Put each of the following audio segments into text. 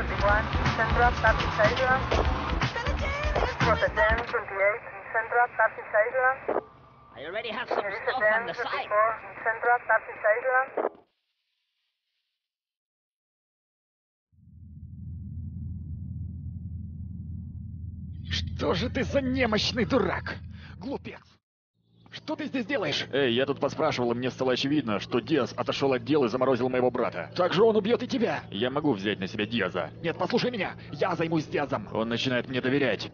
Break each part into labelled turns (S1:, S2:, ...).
S1: 21, Central, Turkish Island. This is Rota 10, 28, Central, Turkish Island.
S2: I already have some
S1: Here is
S2: stuff
S1: 10,
S2: on the
S1: 24,
S2: side.
S1: Central, Turkish Island.
S3: Что же ты за немощный дурак? Глупец! Что ты здесь делаешь? Эй, я тут поспрашивал, и мне стало очевидно, что Диас отошел от дел и заморозил моего брата. Так же он убьет и тебя. Я могу взять на себя Диаза. Нет, послушай меня. Я займусь Диазом. Он начинает мне доверять.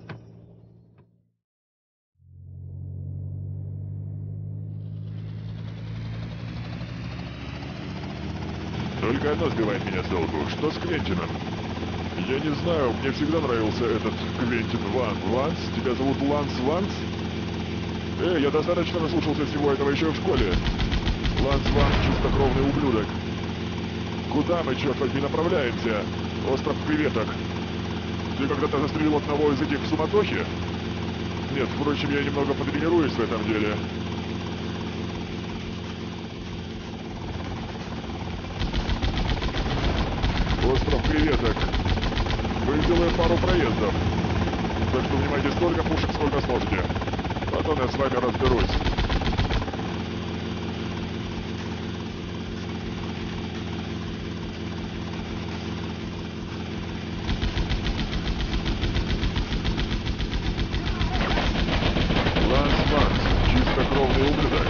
S4: Только одно сбивает меня с толку. Что с Квентином? Я не знаю, мне всегда нравился этот Квентин Ванс. Тебя зовут Ланс Ванс? Я достаточно наслушался всего этого еще в школе. Ланс Ванс — чистокровный ублюдок. Куда мы, черт возьми, направляемся? Остров креветок. Ты когда-то застрелил одного из этих в суматохе? Нет, впрочем, я немного потренируюсь в этом деле. Остров креветок. Мы сделаем пару проездов. Так что внимайте столько пушек, сколько сможете. Потом я с вами разберусь. Ланс Ванс, чистокровный ублюдок.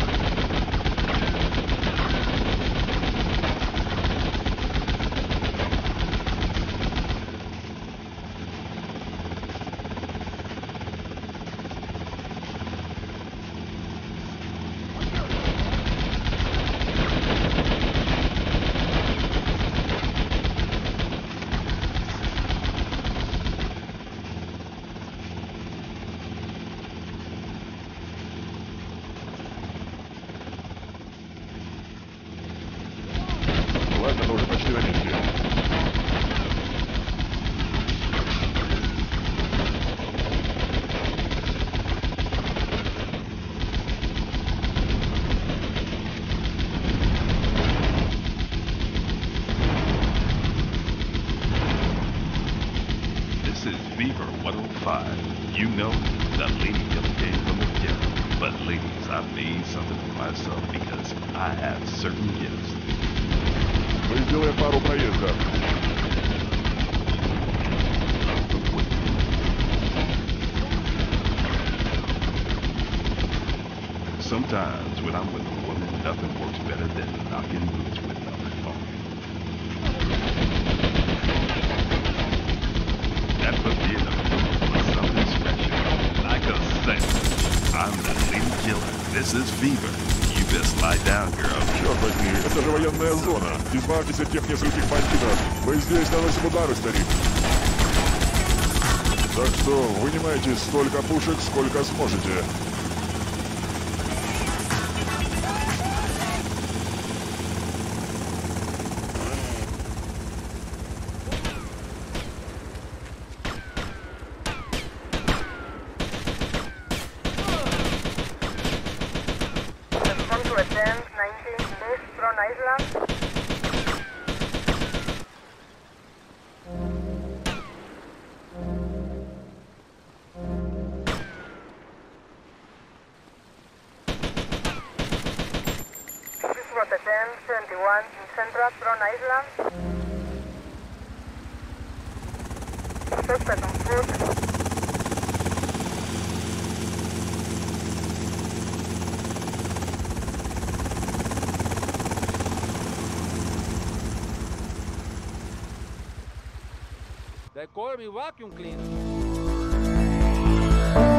S4: Ладно, мы уже почти на месте.
S5: This is Beaver 105. You know the lady just came from the ghetto. But ladies, I made something for myself because I have certain gifts.
S4: Мы сделаем пару проездов.
S5: Sometimes when I'm with a woman, nothing works better than knocking boots with them. That must be enough for something special. Like a saint. I'm the lady killer. This is Fever. You best lie down, girl.
S4: Черт возьми, это же военная зона. Избавьтесь от тех нескольких бандитов. Мы здесь наносим удары, старик. Так что вынимайте столько пушек, сколько сможете.
S1: Respond to a 10, 19, East Front Island. This is Rota 10, 71, Central Front Island. Suspect on foot.
S6: They call me vacuum cleaner.